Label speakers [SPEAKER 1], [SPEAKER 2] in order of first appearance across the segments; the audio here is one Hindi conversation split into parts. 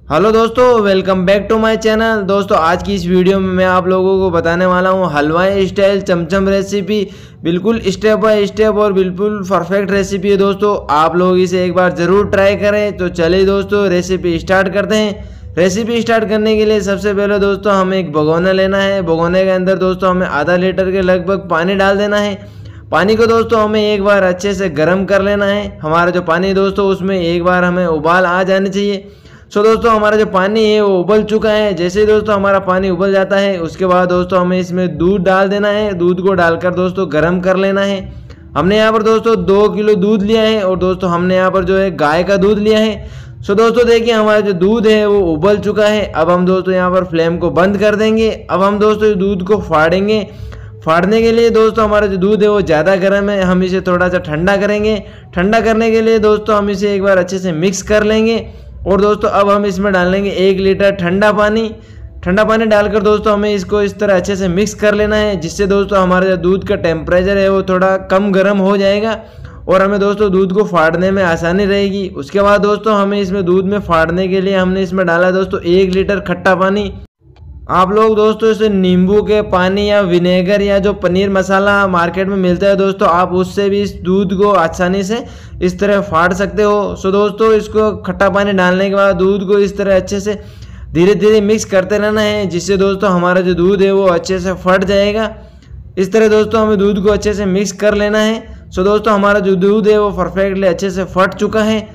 [SPEAKER 1] हेलो दोस्तों, welcome back to my channel. दोस्तों आज की इस वीडियो में मैं आप लोगों को बताने वाला हूँ हलवाई स्टाइल चमचम रेसिपी। बिल्कुल स्टेप बाय स्टेप और बिल्कुल परफेक्ट रेसिपी है दोस्तों। आप लोग इसे एक बार ज़रूर ट्राई करें। तो चलिए दोस्तों रेसिपी स्टार्ट करते हैं। रेसिपी स्टार्ट करने के लिए सबसे पहले दोस्तों हमें एक भगोना लेना है। भगोने के अंदर दोस्तों हमें आधा लीटर के लगभग पानी डाल देना है। पानी को दोस्तों हमें एक बार अच्छे से गर्म कर लेना है। हमारा जो पानी दोस्तों उसमें एक बार हमें उबाल आ जाने चाहिए। सो दोस्तों हमारा जो पानी है वो उबल चुका है। जैसे ही दोस्तों हमारा पानी उबल जाता है उसके बाद दोस्तों हमें इसमें दूध डाल देना है। दूध को डालकर दोस्तों गर्म कर लेना है। हमने यहाँ पर दोस्तों 2 किलो दूध लिया है और दोस्तों हमने यहाँ पर जो है गाय का दूध लिया है। सो दोस्तों देखिए हमारा जो दूध है वो उबल चुका है। अब हम दोस्तों यहाँ पर फ्लेम को बंद कर देंगे। अब हम दोस्तों इस दूध को फाड़ेंगे। फाड़ने के लिए दोस्तों हमारा जो दूध है वो ज़्यादा गर्म है, हम इसे थोड़ा सा ठंडा करेंगे। ठंडा करने के लिए दोस्तों हम इसे एक बार अच्छे से मिक्स कर लेंगे। और दोस्तों अब हम इसमें डालेंगे 1 लीटर ठंडा पानी। ठंडा पानी डालकर दोस्तों हमें इसको इस तरह अच्छे से मिक्स कर लेना है, जिससे दोस्तों हमारा जो दूध का टेम्परेचर है वो थोड़ा कम गर्म हो जाएगा और हमें दोस्तों दूध को फाड़ने में आसानी रहेगी। उसके बाद दोस्तों हमें इसमें दूध में फाड़ने के लिए हमने इसमें डाला दोस्तों 1 लीटर खट्टा पानी। आप लोग दोस्तों इसे नींबू के पानी या विनेगर या जो पनीर मसाला मार्केट में मिलता है दोस्तों, आप उससे भी इस दूध को आसानी से इस तरह फाड़ सकते हो। सो दोस्तों इसको खट्टा पानी डालने के बाद दूध को इस तरह अच्छे से धीरे धीरे मिक्स करते रहना है, जिससे दोस्तों हमारा जो दूध है वो अच्छे से फट जाएगा। इस तरह दोस्तों हमें दूध को अच्छे से मिक्स कर लेना है। सो दोस्तों हमारा जो दूध है वो परफेक्टली अच्छे से फट चुका है।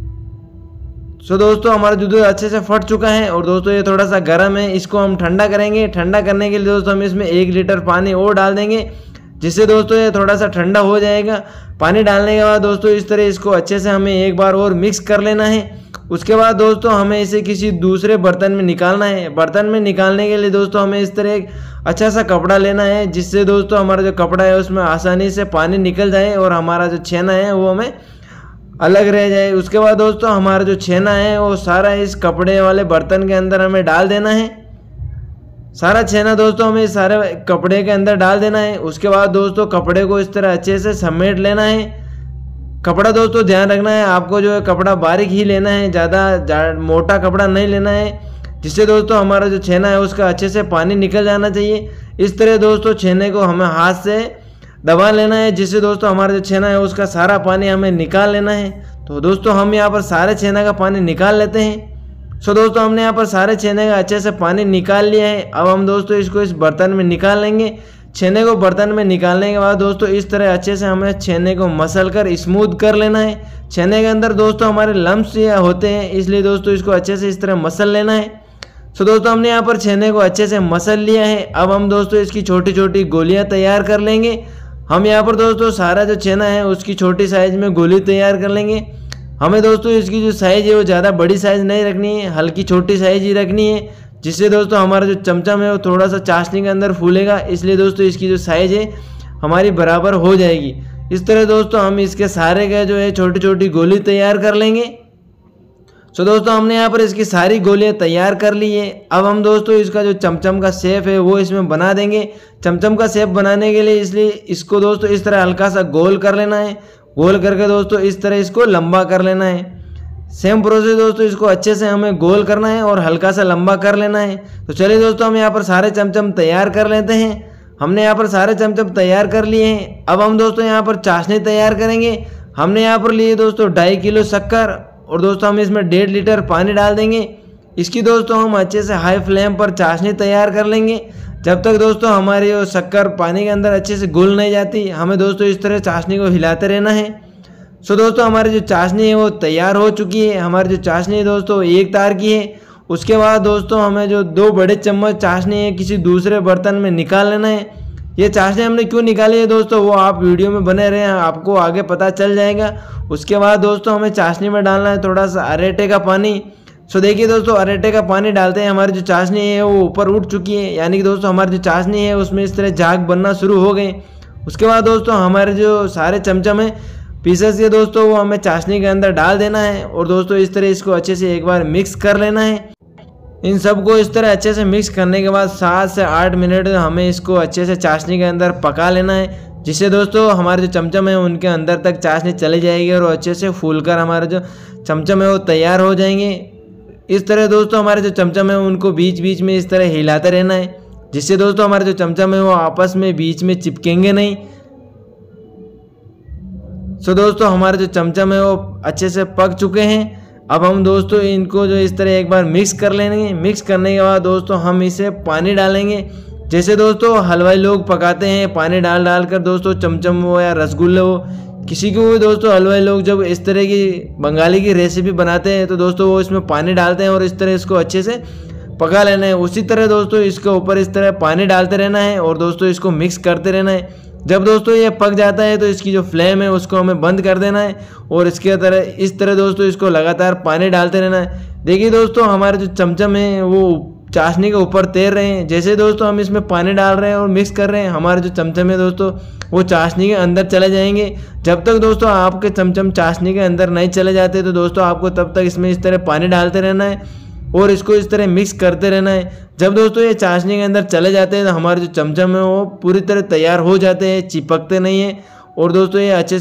[SPEAKER 1] सो दोस्तों हमारा दूध अच्छे से फट चुका है और दोस्तों ये थोड़ा सा गर्म है, इसको हम ठंडा करेंगे। ठंडा करने के लिए दोस्तों हम इसमें 1 लीटर पानी और डाल देंगे, जिससे दोस्तों ये थोड़ा सा ठंडा हो जाएगा। पानी डालने के बाद दोस्तों इस तरह इसको अच्छे से हमें एक बार और मिक्स कर लेना है। उसके बाद दोस्तों हमें इसे किसी दूसरे बर्तन में निकालना है। बर्तन में निकालने के लिए दोस्तों हमें इस तरह एक अच्छा सा कपड़ा लेना है, जिससे दोस्तों हमारा जो कपड़ा है उसमें आसानी से पानी निकल जाए और हमारा जो छेना है वो हमें अलग रह जाए। उसके बाद दोस्तों हमारा जो छेना है वो सारा इस कपड़े वाले बर्तन के अंदर हमें डाल देना है। सारा छेना दोस्तों हमें सारे कपड़े के अंदर डाल देना है। उसके बाद दोस्तों कपड़े को इस तरह अच्छे से समेट लेना है। कपड़ा दोस्तों ध्यान रखना है, आपको जो है कपड़ा बारीक ही लेना है, ज़्यादा मोटा कपड़ा नहीं लेना है, जिससे दोस्तों हमारा जो छेना है उसका अच्छे से पानी निकल जाना चाहिए। इस तरह दोस्तों छेने को हमें हाथ से दबा लेना है, जिससे दोस्तों हमारा जो छेना है उसका सारा पानी हमें निकाल लेना है। तो दोस्तों हम यहाँ पर सारे छेना का पानी निकाल लेते हैं। सो दोस्तों हमने यहाँ पर सारे छेने का अच्छे से पानी निकाल लिया है। अब हम दोस्तों इसको इस बर्तन में निकाल लेंगे। छेने को बर्तन में निकालने के बाद दोस्तों इस तरह अच्छे से हमें छेने को मसल कर स्मूथ कर लेना है। छेने के अंदर दोस्तों हमारे लम्प्स होते हैं, इसलिए दोस्तों इसको अच्छे से इस तरह मसल लेना है। सो दोस्तों हमने यहाँ पर छेने को अच्छे से मसल लिया है। अब हम दोस्तों इसकी छोटी छोटी गोलियाँ तैयार कर लेंगे। हम यहाँ पर दोस्तों सारा जो छेना है उसकी छोटी साइज़ में गोली तैयार कर लेंगे। हमें दोस्तों इसकी जो साइज़ है वो ज़्यादा बड़ी साइज़ नहीं रखनी है, हल्की छोटी साइज़ ही रखनी है, जिससे दोस्तों हमारा जो चमचम है वो थोड़ा सा चाशनी के अंदर फूलेगा। इसलिए दोस्तों इसकी जो साइज़ है हमारी बराबर हो जाएगी। इस तरह दोस्तों हम इसके सारे का जो है छोटी छोटी गोली तैयार कर लेंगे। सो दोस्तों हमने यहाँ पर इसकी सारी गोलियाँ तैयार कर ली है। अब हम दोस्तों इसका जो चमचम का शेप है वो इसमें बना देंगे। चमचम का शेप बनाने के लिए इसलिए इसको दोस्तों इस तरह हल्का सा गोल कर लेना है। गोल करके दोस्तों इस तरह इसको लंबा कर लेना है। सेम प्रोसेस दोस्तों इसको अच्छे से हमें गोल करना है और हल्का सा लंबा कर लेना है। तो चलिए दोस्तों हम यहाँ पर सारे चमचम तैयार कर लेते हैं। हमने यहाँ पर सारे चमचम तैयार कर लिए हैं। अब हम दोस्तों यहाँ पर चाशनी तैयार करेंगे। हमने यहाँ पर लिए दोस्तों 2.5 किलो शक्कर और दोस्तों हम इसमें 1.5 लीटर पानी डाल देंगे। इसकी दोस्तों हम अच्छे से हाई फ्लेम पर चाशनी तैयार कर लेंगे, जब तक दोस्तों हमारी वो शक्कर पानी के अंदर अच्छे से घुल नहीं जाती। हमें दोस्तों इस तरह चाशनी को हिलाते रहना है। सो दोस्तों हमारी जो चाशनी है वो तैयार हो चुकी है। हमारी जो चाशनी है दोस्तों 1 तार की है। उसके बाद दोस्तों हमें जो 2 बड़े चम्मच चाशनी है किसी दूसरे बर्तन में निकाल लेना है। ये चाशनी हमने क्यों निकाली है दोस्तों वो आप वीडियो में बने रहें, आपको आगे पता चल जाएगा। उसके बाद दोस्तों हमें चाशनी में डालना है थोड़ा सा अरेटे का पानी। सो देखिए दोस्तों अरेटे का पानी डालते हैं हमारी जो चाशनी है वो ऊपर उठ चुकी है, यानी कि दोस्तों हमारी जो चाशनी है उसमें इस तरह झाग बनना शुरू हो गए। उसके बाद दोस्तों हमारे जो सारे चमचम है पीसेस के दोस्तों वो हमें चाशनी के अंदर डाल देना है और दोस्तों इस तरह इसको अच्छे से एक बार मिक्स कर लेना है। इन सबको इस तरह अच्छे से मिक्स करने के बाद 7 से 8 मिनट हमें इसको अच्छे से चाशनी के अंदर पका लेना है, जिससे दोस्तों हमारे जो चमचम है उनके अंदर तक चाशनी चली जाएगी और अच्छे से फूलकर हमारे जो चमचम है वो तैयार हो जाएंगे। इस तरह दोस्तों हमारे जो चमचम है उनको बीच बीच में इस तरह हिलाते रहना है, जिससे दोस्तों हमारे जो चमचम है वो आपस में बीच में चिपकेंगे नहीं। सो दोस्तों हमारे जो चमचम है वो अच्छे से पक चुके हैं। अब हम दोस्तों इनको जो इस तरह एक बार मिक्स कर लेंगे। मिक्स करने के बाद दोस्तों हम इसे पानी डालेंगे। जैसे दोस्तों हलवाई लोग पकाते हैं पानी डाल डाल कर दोस्तों चमचम हो या रसगुल्ले हो, किसी को भी दोस्तों हलवाई लोग जब इस तरह की बंगाली की रेसिपी बनाते हैं तो दोस्तों वो इसमें पानी डालते हैं और इस तरह इसको अच्छे से पका लेना है। उसी तरह दोस्तों इसके ऊपर इस तरह पानी डालते रहना है और दोस्तों इसको मिक्स करते रहना है। जब दोस्तों ये पक जाता है तो इसकी जो फ्लेम है उसको हमें बंद कर देना है और इसके तरह इस तरह दोस्तों इसको लगातार पानी डालते रहना है। देखिए दोस्तों हमारे जो चमचम है वो चाशनी के ऊपर तैर रहे हैं। जैसे दोस्तों हम इसमें पानी डाल रहे हैं और मिक्स कर रहे हैं, हमारे जो चमचम है दोस्तों वो चाशनी के अंदर चले जाएंगे। जब तक दोस्तों आपके चमचम चाशनी के अंदर नहीं चले जाते तो दोस्तों आपको तब तक इसमें इस तरह पानी डालते रहना है और इसको इस तरह मिक्स करते रहना है। जब दोस्तों ये चाशनी के अंदर चले जाते हैं तो हमारे जो चमचम है वो पूरी तरह तैयार हो जाते हैं, चिपकते नहीं हैं और दोस्तों ये अच्छे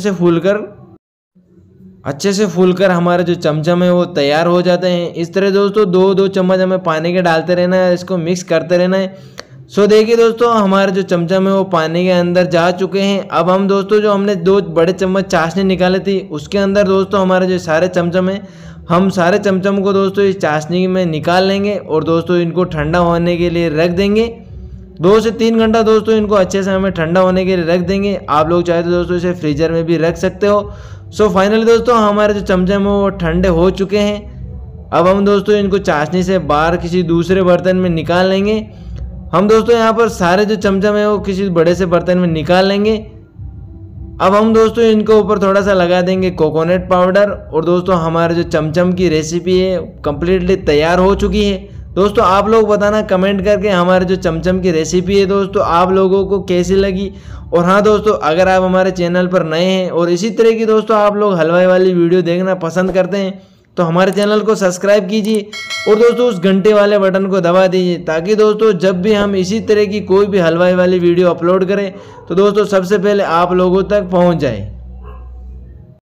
[SPEAKER 1] से फूलकर हमारे जो चमचम है वो तैयार हो जाते हैं। इस तरह दोस्तों दो दो चम्मच हमें पानी के डालते रहना है, इसको मिक्स करते रहना है। सो देखिए दोस्तों हमारे जो चमचम है वो पानी के अंदर जा चुके हैं। अब हम दोस्तों जो हमने 2 बड़े चम्मच चाशनी निकाली थी उसके अंदर दोस्तों हमारे जो सारे चमचम हैं, हम सारे चमचम को दोस्तों इस चाशनी में निकाल लेंगे और दोस्तों इनको ठंडा होने के लिए रख देंगे। 2 से 3 घंटा दोस्तों इनको अच्छे से हमें ठंडा होने के लिए रख देंगे। आप लोग चाहे तो दोस्तों इसे फ्रीजर में भी रख सकते हो। सो फाइनली दोस्तों हमारे जो चमचम है वो ठंडे हो चुके हैं। अब हम दोस्तों इनको चाशनी से बाहर किसी दूसरे बर्तन में निकाल लेंगे। हम दोस्तों यहाँ पर सारे जो चमचम है वो किसी बड़े से बर्तन में निकाल लेंगे। अब हम दोस्तों इनके ऊपर थोड़ा सा लगा देंगे कोकोनट पाउडर और दोस्तों हमारे जो चमचम की रेसिपी है कम्प्लीटली तैयार हो चुकी है। दोस्तों आप लोग बताना कमेंट करके हमारे जो चमचम की रेसिपी है दोस्तों आप लोगों को कैसी लगी। और हाँ दोस्तों अगर आप हमारे चैनल पर नए हैं और इसी तरह की दोस्तों आप लोग हलवाई वाली वीडियो देखना पसंद करते हैं तो हमारे चैनल को सब्सक्राइब कीजिए और दोस्तों उस घंटे वाले बटन को दबा दीजिए, ताकि दोस्तों जब भी हम इसी तरह की कोई भी हलवाई वाली वीडियो अपलोड करें तो दोस्तों सबसे पहले आप लोगों तक पहुंच जाए।